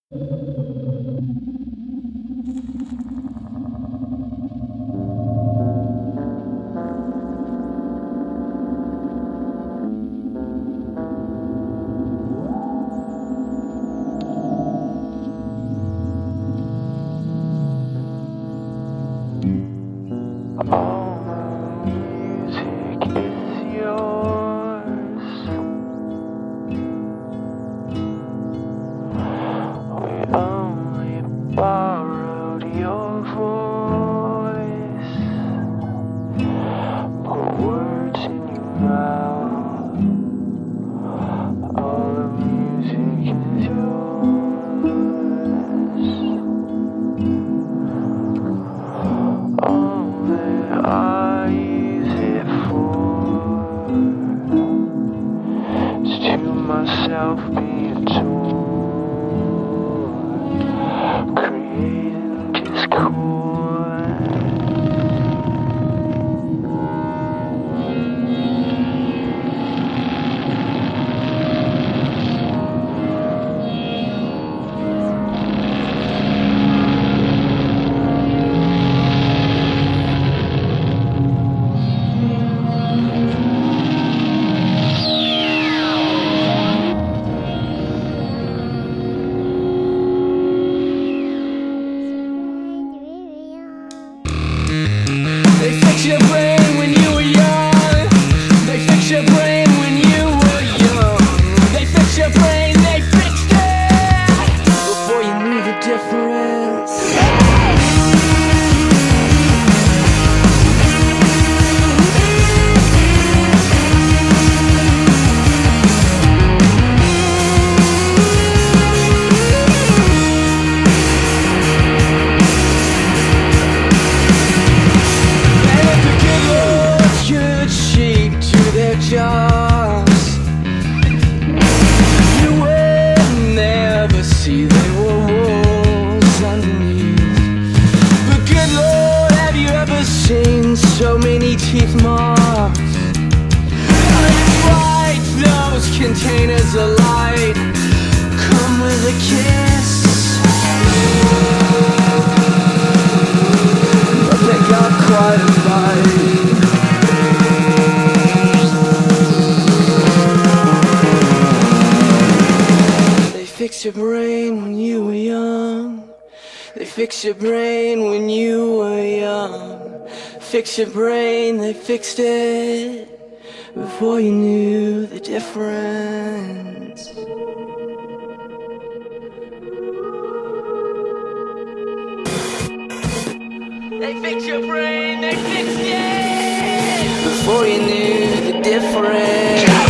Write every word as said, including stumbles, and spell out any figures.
All the music is yours. We only borrowed your voice. Put words in your mouth. All the music is yours. All that I use it for is to myself be adored, creating discord. They fix your brain when you were young. They fix your brain when you were young. They fix your brain, they fixed it before you knew the difference. Jobs, you would never see there were walls underneath. But good Lord, have you ever seen so many teeth marks? It's right, those containers of light come with a kiss, but they got quite a bite. Fix your brain when you were young. They fix your brain when you were young. Fix your brain, they fixed it before you knew the difference. They fix your brain, they fixed it before you knew the difference.